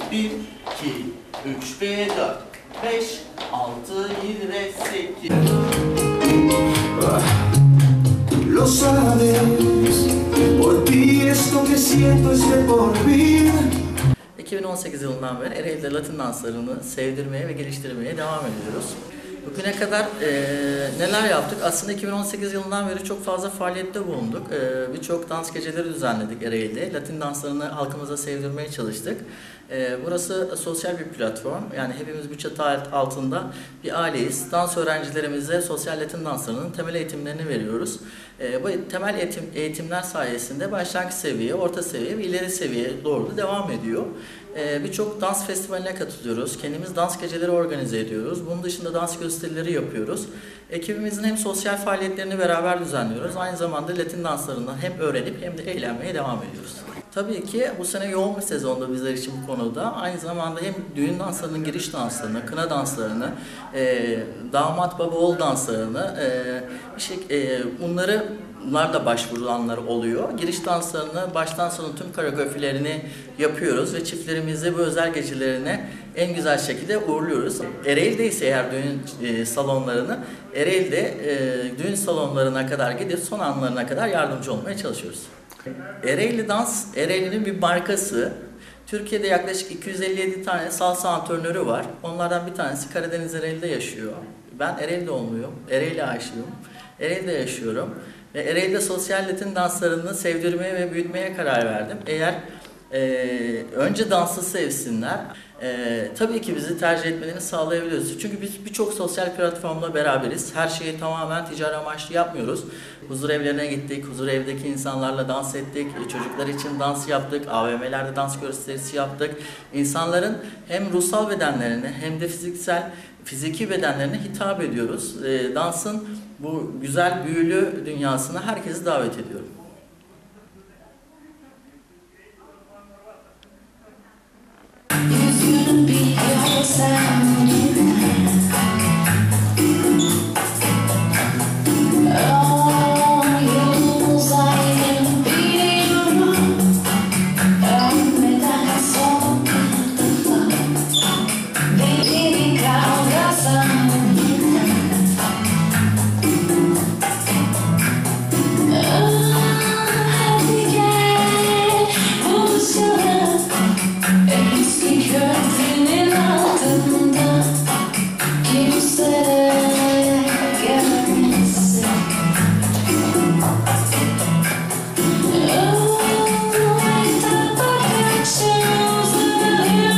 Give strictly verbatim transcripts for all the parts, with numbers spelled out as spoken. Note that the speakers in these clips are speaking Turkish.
bir, iki, üç ve dört, beş, altı, yedi ve sekiz. iki bin on sekiz yılından beri Ereğli'de Latin danslarını sevdirmeye ve geliştirmeye devam ediyoruz. Bugüne kadar e, neler yaptık? Aslında iki bin on sekiz yılından beri çok fazla faaliyette bulunduk. E, Birçok dans geceleri düzenledik Ereğli'de. Latin danslarını halkımıza sevdirmeye çalıştık. E, burası sosyal bir platform. Yani hepimiz bir çatı altında bir aileyiz. Dans öğrencilerimize sosyal Latin danslarının temel eğitimlerini veriyoruz. E, bu temel eğitim, eğitimler sayesinde başlangıç seviye, orta seviye ve ileri seviye doğru da devam ediyor. E, Birçok dans festivaline katılıyoruz. Kendimiz dans geceleri organize ediyoruz. Bunun dışında dans gösterileri yapıyoruz. Ekibimizin hem sosyal faaliyetlerini beraber düzenliyoruz. Aynı zamanda Latin danslarından hem öğrenip hem de eğlenmeye devam ediyoruz. Tabii ki bu sene yoğun bir sezonda bizler için bu konuda. Aynı zamanda hem düğün danslarının giriş danslarını, kına danslarını, e, damat baba oğul danslarını, e, bir şey, e, bunları bunlar da başvurulanlar oluyor. Giriş danslarını baştan sona tüm koreografilerini yapıyoruz ve çiftlerimizi bu özel gecelerine en güzel şekilde uğurluyoruz. Ereğli'de ise eğer düğün e, salonlarını, Ereğli'de e, düğün salonlarına kadar gidip son anlarına kadar yardımcı olmaya çalışıyoruz. Ereğli Dans, Ereğli'nin bir markası. Türkiye'de yaklaşık iki yüz elli yedi tane salsa antrenörü var. Onlardan bir tanesi Karadeniz Ereğli'de yaşıyor. Ben Ereğli'de olmuyorum, Ereğli aşığım. Ereğli'de yaşıyorum. Ve Ereğli'de sosyal Latin danslarını sevdirmeye ve büyütmeye karar verdim. Eğer e, önce dansı sevsinler, e, tabii ki bizi tercih etmelerini sağlayabiliyoruz. Çünkü biz birçok sosyal platformla beraberiz. Her şeyi tamamen ticari amaçlı yapmıyoruz. Huzur evlerine gittik, huzur evdeki insanlarla dans ettik, çocuklar için dans yaptık, A V M'lerde dans gösterisi yaptık. İnsanların hem ruhsal bedenlerine hem de fiziksel, fiziki bedenlerine hitap ediyoruz. E, dansın bu güzel büyülü dünyasına herkesi davet ediyorum.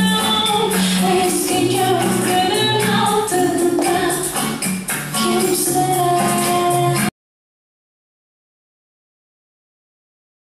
Keep